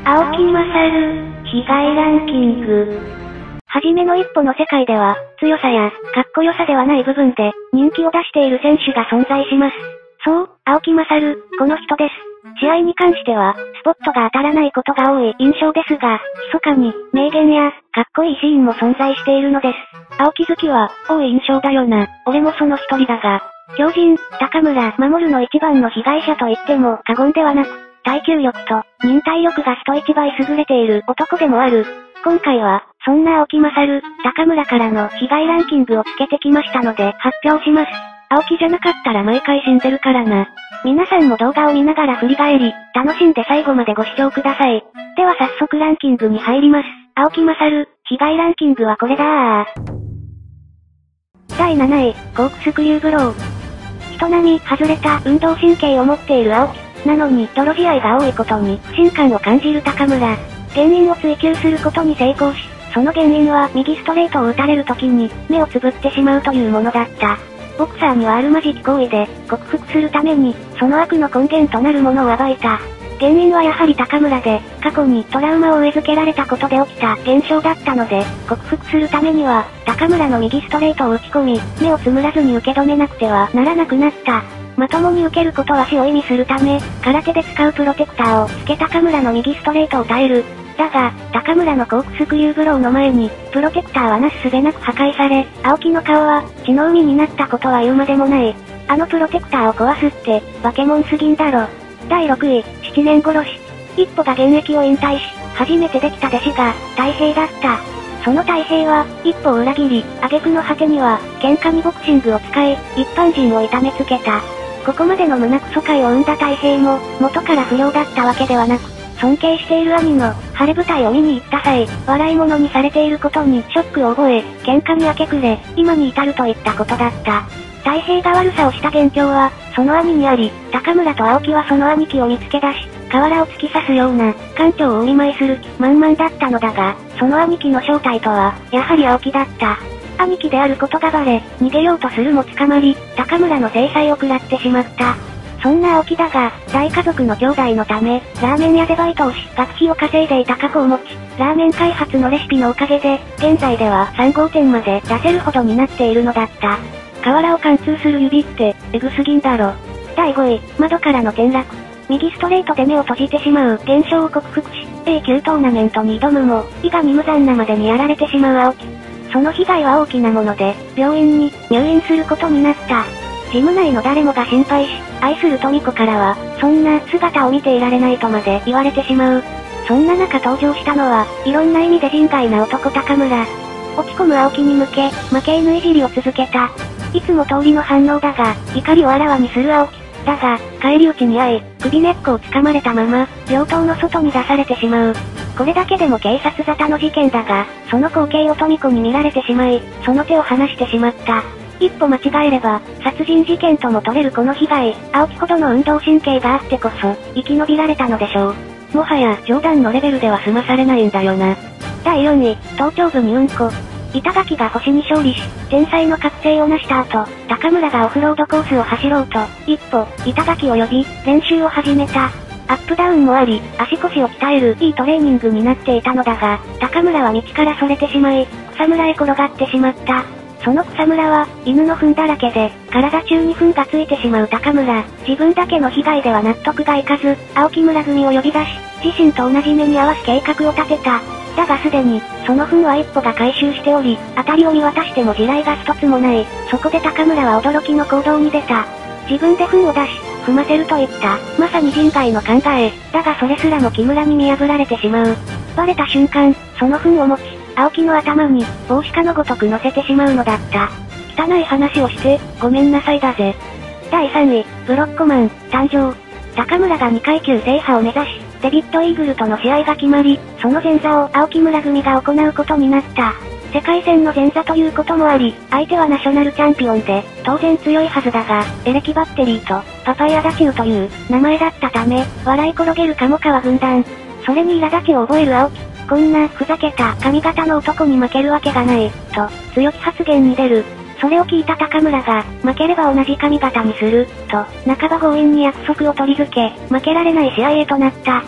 青木勝、被害ランキング。はじめの一歩の世界では、強さや、かっこよさではない部分で、人気を出している選手が存在します。そう、青木勝、この人です。試合に関しては、スポットが当たらないことが多い印象ですが、密かに、名言や、かっこいいシーンも存在しているのです。青木好きは、多い印象だよな。俺もその一人だが。強靭、高村守の一番の被害者と言っても過言ではなく、耐久力と、忍耐力が人一倍優れている男でもある。今回は、そんな青木勝、高村からの被害ランキングをつけてきましたので、発表します。青木じゃなかったら毎回死んでるからな。皆さんも動画を見ながら振り返り、楽しんで最後までご視聴ください。では早速ランキングに入ります。青木勝、被害ランキングはこれだー。第7位、コークスクリューブロー。人並み外れた運動神経を持っている青木。なのに、泥試合が多いことに不信感を感じる高村。原因を追求することに成功し、その原因は右ストレートを打たれる時に目をつぶってしまうというものだった。ボクサーにはあるまじき行為で克服するために、その悪の根源となるものを暴いた。原因はやはり高村で、過去にトラウマを植え付けられたことで起きた現象だったので、克服するためには、高村の右ストレートを打ち込み、目をつむらずに受け止めなくてはならなくなった。まともに受けることは死を意味するため、空手で使うプロテクターをつけ高村の右ストレートを耐える。だが、高村のコークスクリューブローの前に、プロテクターはなすすべなく破壊され、青木の顔は、血の海になったことは言うまでもない。あのプロテクターを壊すって、化け物すぎんだろ。第6位、7年殺し。一歩が現役を引退し、初めてできた弟子が、太平だった。その太平は、一歩を裏切り、挙句の果てには、喧嘩にボクシングを使い、一般人を痛めつけた。ここまでの胸クソ界を生んだ太平も、元から不良だったわけではなく、尊敬している兄の、晴れ舞台を見に行った際、笑い物にされていることにショックを覚え、喧嘩に明け暮れ、今に至るといったことだった。太平が悪さをした元凶は、その兄にあり、高村と青木はその兄貴を見つけ出し、河原を突き刺すような、艦長をお見舞いする気満々だったのだが、その兄貴の正体とは、やはり青木だった。兄貴であることがバレ、逃げようとするも捕まり、高村の制裁を食らってしまった。そんな青木だが、大家族の兄弟のため、ラーメン屋でバイトをし、学費を稼いでいた過去を持ち、ラーメン開発のレシピのおかげで、現在では3号店まで出せるほどになっているのだった。河原を貫通する指って、エグすぎんだろ。第5位、窓からの転落。右ストレートで目を閉じてしまう現象を克服し、A 級トーナメントに挑むも、伊賀に無残なまでにやられてしまう青木。その被害は大きなもので、病院に入院することになった。ジム内の誰もが心配し、愛する富子からは、そんな姿を見ていられないとまで言われてしまう。そんな中登場したのは、いろんな意味で人外な男高村。落ち込む青木に向け、負け犬いじりを続けた。いつも通りの反応だが、怒りをあらわにする青木。だが、返り討ちに遭い、首根っこを掴まれたまま、病棟の外に出されてしまう。これだけでも警察沙汰の事件だが、その光景を富子に見られてしまい、その手を離してしまった。一歩間違えれば、殺人事件とも取れるこの被害、青木ほどの運動神経があってこそ、生き延びられたのでしょう。もはや、冗談のレベルでは済まされないんだよな。第4位、頭頂部にうんこ。板垣が星に勝利し、天才の覚醒を成した後、高村がオフロードコースを走ろうと、一歩、板垣を呼び、練習を始めた。アップダウンもあり、足腰を鍛えるいいトレーニングになっていたのだが、高村は道からそれてしまい、草むらへ転がってしまった。その草むらは、犬の糞だらけで、体中に糞がついてしまう高村。自分だけの被害では納得がいかず、青木村組を呼び出し、自身と同じ目に合わす計画を立てた。だがすでに、その糞は一歩が回収しており、辺りを見渡しても地雷が一つもない。そこで高村は驚きの行動に出た。自分で糞を出し、踏ませるといった、まさに人外の考え。だがそれすらも木村に見破られてしまう。バレた瞬間、その糞を持ち、青木の頭に、帽子かのごとく乗せてしまうのだった。汚い話をして、ごめんなさいだぜ。第3位、ブロッコマン、誕生。高村が2階級制覇を目指し、デビッド・イーグルとの試合が決まり、その前座を青木村組が行うことになった。世界戦の前座ということもあり、相手はナショナルチャンピオンで、当然強いはずだが、エレキバッテリーと、パパイアダチューという、名前だったため、笑い転げる鴨川軍団。それに苛立ちを覚える青木。こんな、ふざけた髪型の男に負けるわけがない、と、強気発言に出る。それを聞いた高村が、負ければ同じ髪型にする、と、半ば強引に約束を取り付け、負けられない試合へとなった。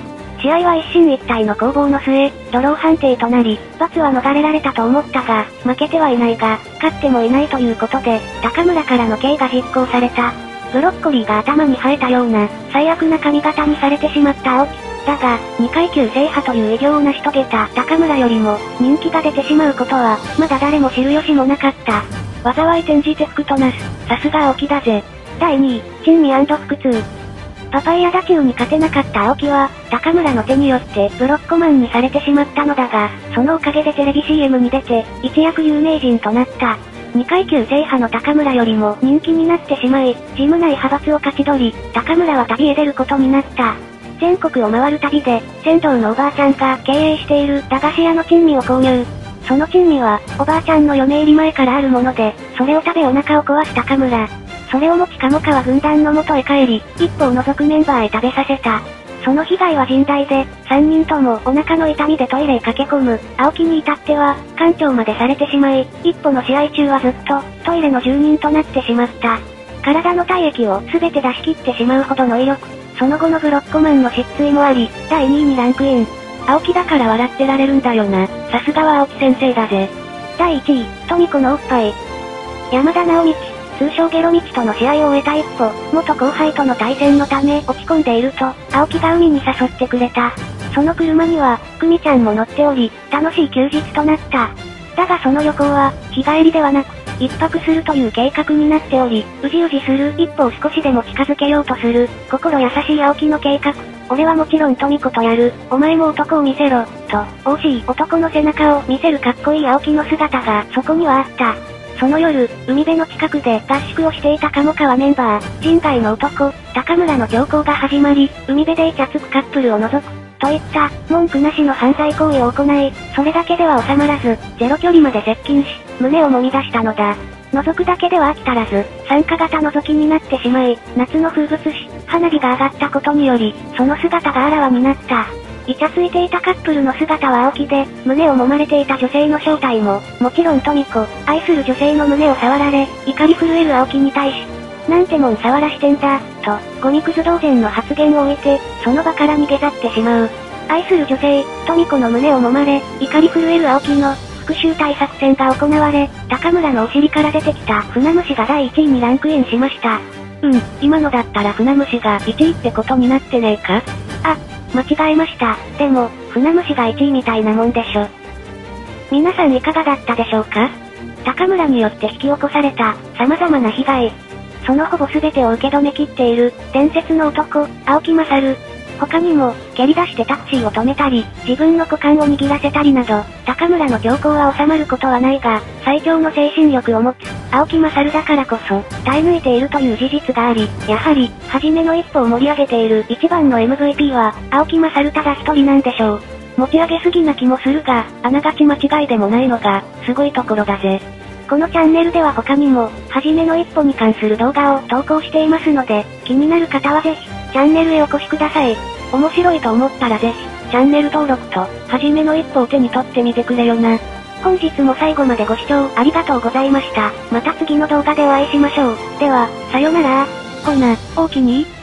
試合は一進一退の攻防の末、ドロー判定となり、罰は逃れられたと思ったが、負けてはいないが、勝ってもいないということで、高村からの刑が実行された。ブロッコリーが頭に生えたような、最悪な髪型にされてしまった青木。だが、2階級制覇という偉業を成し遂げた高村よりも、人気が出てしまうことは、まだ誰も知る由もなかった。災い転じて福となす。さすが青木だぜ。第2位、珍味腹痛。パパイヤ打球に勝てなかった青木は、高村の手によってブロッコマンにされてしまったのだが、そのおかげでテレビ CM に出て、一躍有名人となった。2階級制覇の高村よりも人気になってしまい、ジム内派閥を勝ち取り、高村は旅へ出ることになった。全国を回る旅で、仙道のおばあちゃんが経営している駄菓子屋の珍味を購入。その珍味は、おばあちゃんの嫁入り前からあるもので、それを食べお腹を壊す高村。それを持ち鴨川軍団の元へ帰り、一歩を除くメンバーへ食べさせた。その被害は甚大で、3人ともお腹の痛みでトイレへ駆け込む。青木に至っては、館長までされてしまい、一歩の試合中はずっと、トイレの住人となってしまった。体の体液を全て出し切ってしまうほどの威力。その後のブロッコマンの失墜もあり、第2位にランクイン。青木だから笑ってられるんだよな。さすがは青木先生だぜ。第1位、富子のおっぱい。山田直道、通称ゲロ道との試合を終えた一歩、元後輩との対戦のため落ち込んでいると、青木が海に誘ってくれた。その車には、久美ちゃんも乗っており、楽しい休日となった。だがその旅行は、日帰りではなく、一泊するという計画になっており、うじうじする一歩を少しでも近づけようとする、心優しい青木の計画。俺はもちろん富子とやる、お前も男を見せろ、と、惜しい男の背中を見せるかっこいい青木の姿がそこにはあった。その夜、海辺の近くで合宿をしていた鴨川メンバー、人外の男、高村の強行が始まり、海辺でイチャつくカップルを除く、といった、文句なしの犯罪行為を行い、それだけでは収まらず、ゼロ距離まで接近し、胸を揉み出したのだ。覗くだけでは飽き足らず、参加型覗きになってしまい、夏の風物詩、花火が上がったことにより、その姿があらわになった。イチャついていたカップルの姿は青木で、胸を揉まれていた女性の正体も、もちろん富子、愛する女性の胸を触られ、怒り震える青木に対し、なんてもん触らしてんだ、と、ゴミくず同然の発言を置いて、その場から逃げ去ってしまう。愛する女性、富子の胸を揉まれ、怒り震える青木の、復讐対作戦が行われ、高村のお尻から出てきた船虫が第1位にランクインしました。今のだったら船虫が1位ってことになってねえか？あ、間違えました。でも、船虫が1位みたいなもんでしょ。皆さんいかがだったでしょうか？高村によって引き起こされた、様々な被害。そのほぼ全てを受け止めきっている、伝説の男、青木勝。他にも、蹴り出してタクシーを止めたり、自分の股間を握らせたりなど、高村の強行は収まることはないが、最強の精神力を持つ、青木勝だからこそ、耐え抜いているという事実があり、やはり、初めの一歩を盛り上げている一番の MVP は、青木勝ただ一人なんでしょう。持ち上げすぎな気もするが、あながち間違いでもないのが、すごいところだぜ。このチャンネルでは他にも、初めの一歩に関する動画を投稿していますので、気になる方はぜひ、チャンネルへお越しください。面白いと思ったらぜひ、チャンネル登録と、初めの一歩を手に取ってみてくれよな。本日も最後までご視聴ありがとうございました。また次の動画でお会いしましょう。では、さよなら。ほな、おおきに。